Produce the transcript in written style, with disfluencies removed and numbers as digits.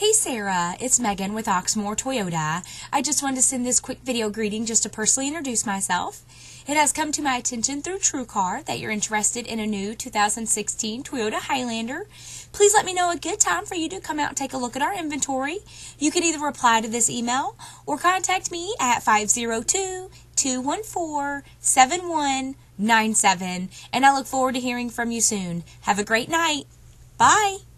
Hey Sarah, it's Megan with Oxmoor Toyota. I just wanted to send this quick video greeting just to personally introduce myself. It has come to my attention through TrueCar that you're interested in a new 2016 Toyota Highlander. Please let me know a good time for you to come out and take a look at our inventory. You can either reply to this email or contact me at 502-214-7197, and I look forward to hearing from you soon. Have a great night. Bye.